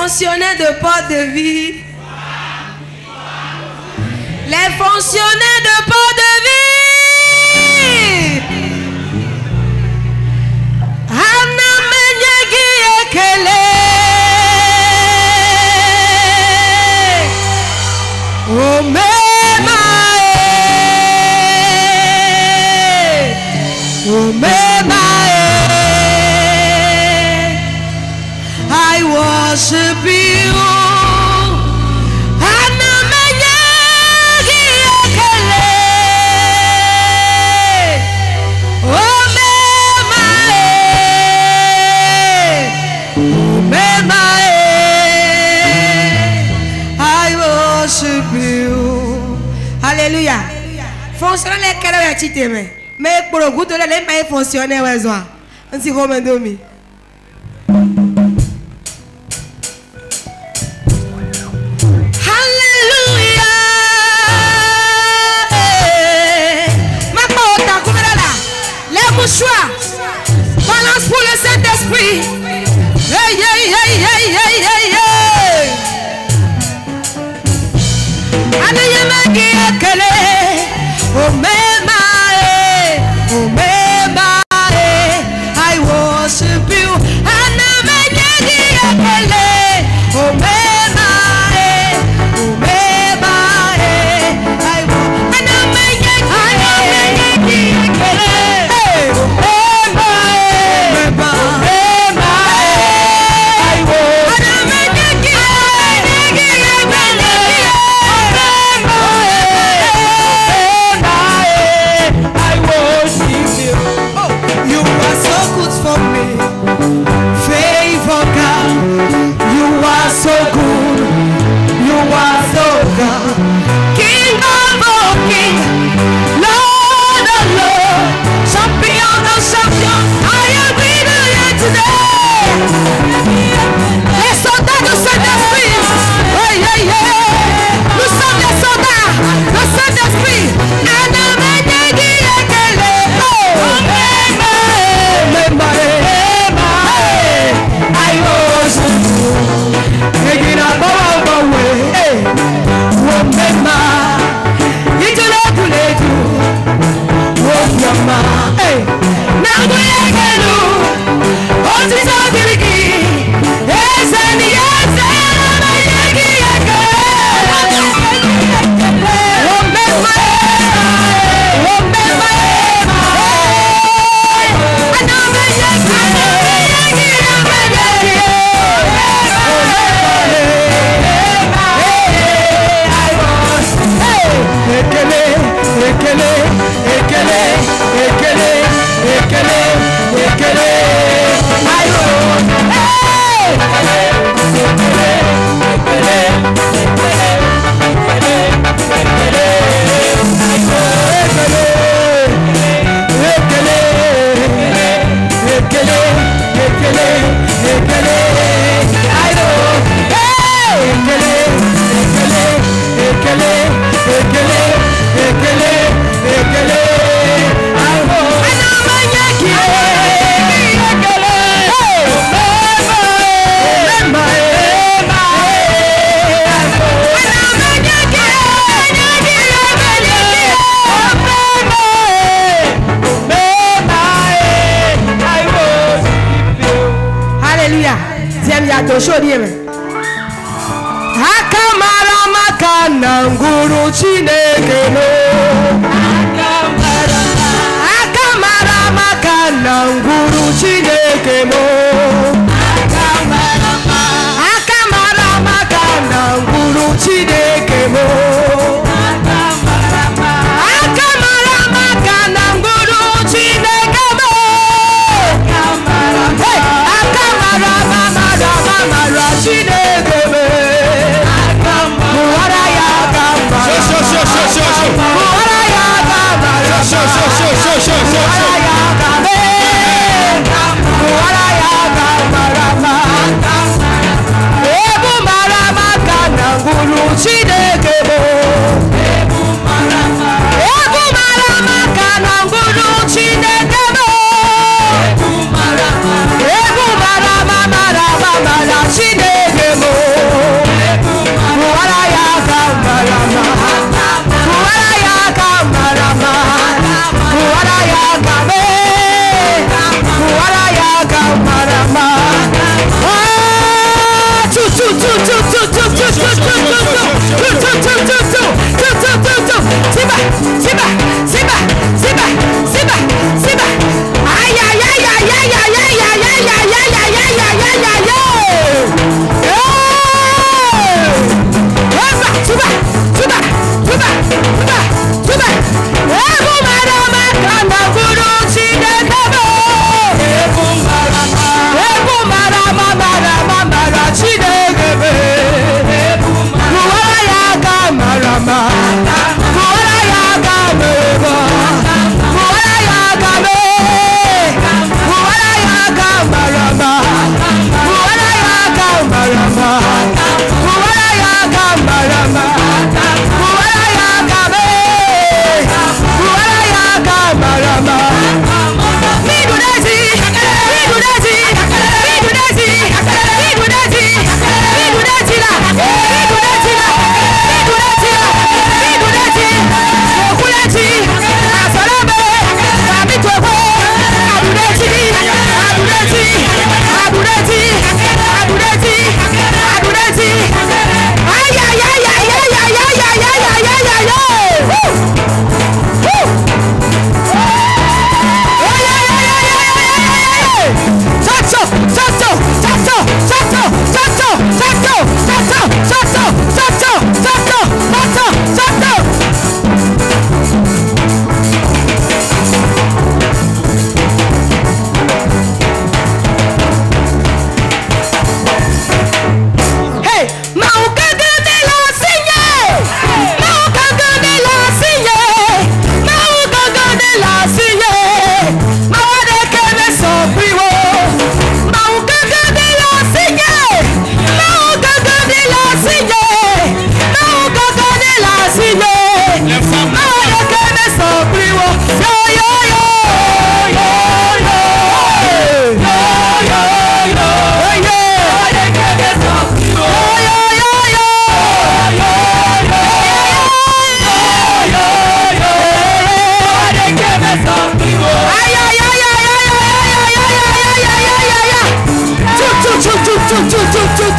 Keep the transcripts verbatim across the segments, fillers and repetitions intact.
fonctionnaires de Porte de Vie. Les fonctionnaires de Porte de Vie. Anna Menyegi Ekele. Oh Mema. Oh Mema. I worship you. Alléluia. Fonctionnaire les quelle heure tu t'aimes? Mais pour le goût de l'air, les fonctionnaires ouais ça. On s'y remet domi. Alléluia. Ma porte à couvrir là. Les mouchoirs. Balance pour le Saint-Esprit. Hey hey hey hey hey hey hey. Anayemagi akele, omema e, omema e, I worship you. Anayemagi akele, omema e, omema e, I worship. Anayemagi akele, omema e, omema e, I worship. Anayemagi favor God, you are so good, you are so good, King of all kings, Lord of lords, champion of champions, I am with you today. Les soldats du Saint-Esprit, hey, hey, hey. Nous sommes les soldats du Saint-Esprit. Akamara makana nguru Chineke no. Akamara makana nguru Chineke no. Akamara makana nguru Chineke no. Akamara makana nguru Chineke no. Akamara mamara mamara Chineke no. Show, show, show, show, show, show, show.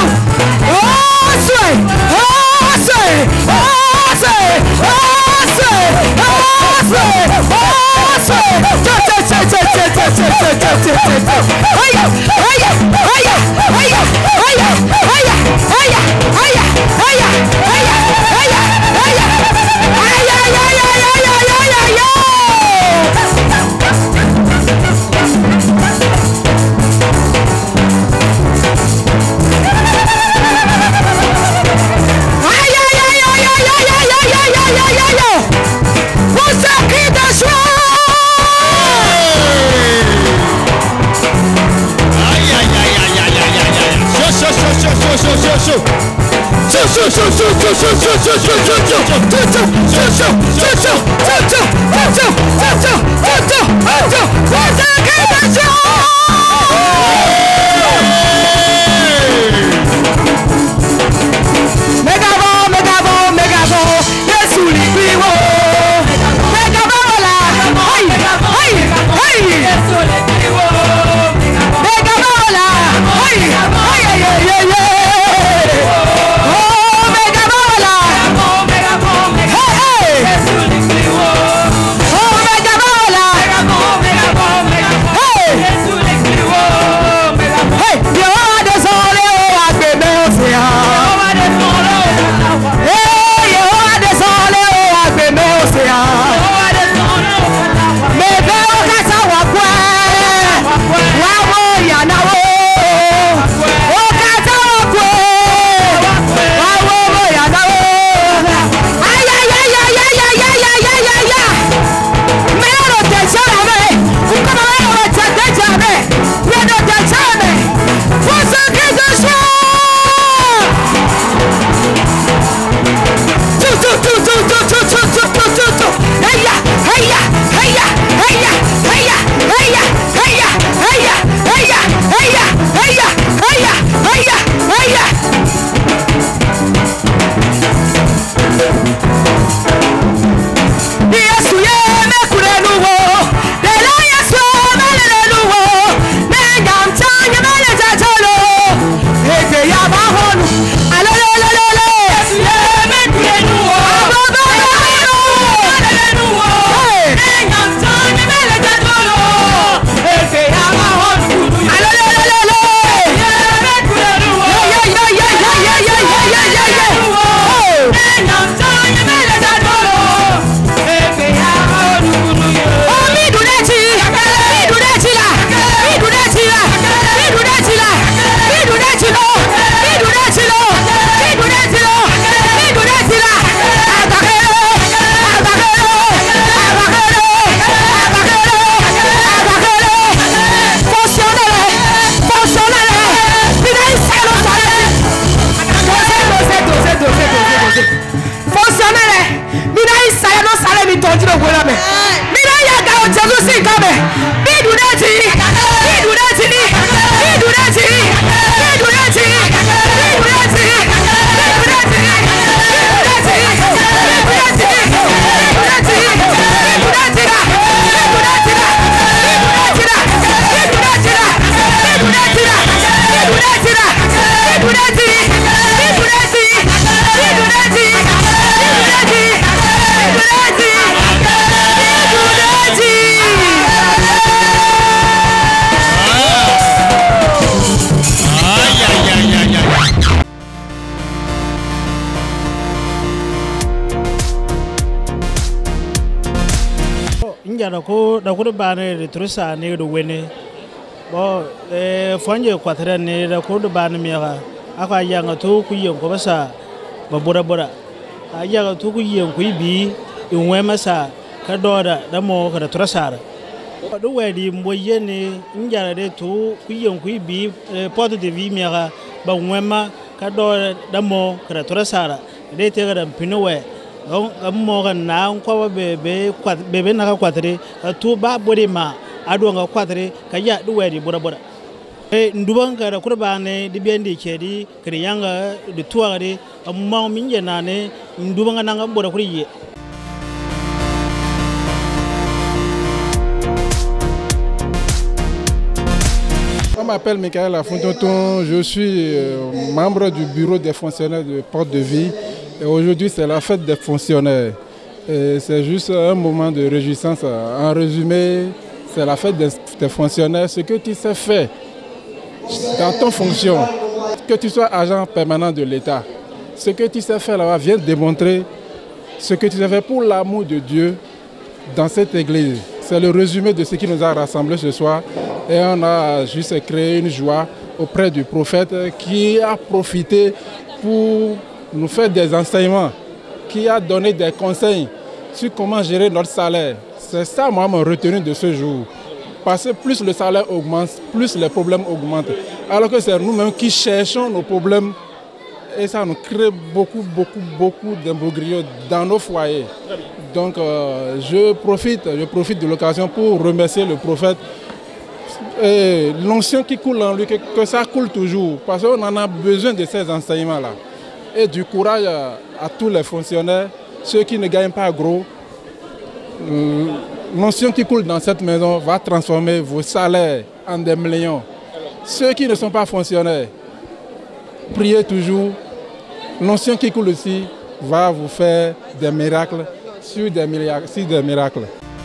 Injana ko da kudu bane de trusa ne do wene bo eh fonje kwatra ne da kudu bane miya aka yanga to ku yen ko basa ba bura bura a yanga to ku yen ku bi in we masa ka doda da mo ka da trusa do wedi mboye ne injana de to ku yen ku bi porte de vie miya ba wema ka doda da mo ka da trusa de te ga da pinowe donc mo kan na ko be be be be na kwatre tu ba bodi ma adu nga kwatre ka ya du wedi bura bura e nduban ka da kurba ne di bendi kedi kriyanga de tuare amma minje na ne nduban nga nga bura kuriye m'appelle Michael Afontonton, je suis membre du bureau des fonctionnaires de Porte de Vie et aujourd'hui c'est la fête des fonctionnaires. C'est juste un moment de réjouissance. En résumé, c'est la fête des, des fonctionnaires. Ce que tu sais faire dans ton fonction, que tu sois agent permanent de l'État, ce que tu sais faire là-bas vient démontrer ce que tu sais faire pour l'amour de Dieu dans cette église. C'est le résumé de ce qui nous a rassemblés ce soir et on a juste créé une joie auprès du prophète qui a profité pour nous faire des enseignements, qui a donné des conseils sur comment gérer notre salaire. C'est ça, moi, mon retenu de ce jour. Parce que plus le salaire augmente, plus les problèmes augmentent. Alors que c'est nous-mêmes qui cherchons nos problèmes et ça nous crée beaucoup, beaucoup, beaucoup d'imbroglio dans nos foyers. Donc, euh, je profite, je profite de l'occasion pour remercier le prophète et l'onction qui coule en lui, que, que ça coule toujours. Parce qu'on en a besoin de ces enseignements-là. Et du courage à, à tous les fonctionnaires, ceux qui ne gagnent pas gros. Euh, L'onction qui coule dans cette maison va transformer vos salaires en des millions. Ceux qui ne sont pas fonctionnaires, priez toujours. L'onction qui coule aussi va vous faire des miracles sur des miracles. Sur des miracles.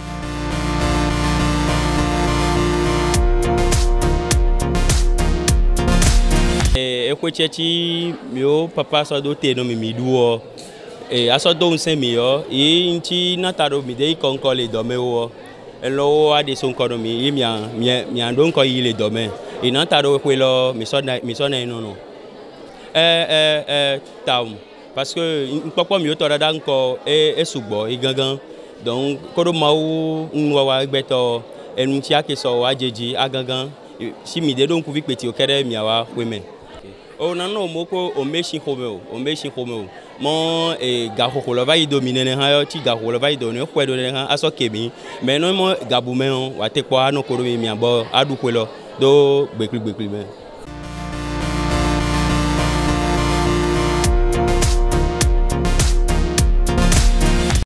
Ekwechechi mio papa so do te no mi mi duo e aso do nse mi yo e nti na taro mi de konko le do me wo e lo a de son ko no mi mi an mi an don ko yi le do me e na taro pe lo mi so na mi so na no no eh eh eh tam parce que npopo mi o to dada nko e e sugbo e gangan donc ko do ma wo nwa wa gbeto enu ti ake so wa jeji agangan si mi de don ku vi peti o kere mi awa weme. Oh non non, moko o meshi khomeo, o meshi khomeo. Mon e gaho ko va y dominer ne ha ti gaho va y donner ko do ne ha aso kemi. Mais non mo gabume on wa te kwa no ko mi mi abo adu ko lo do gbekli gbekli me.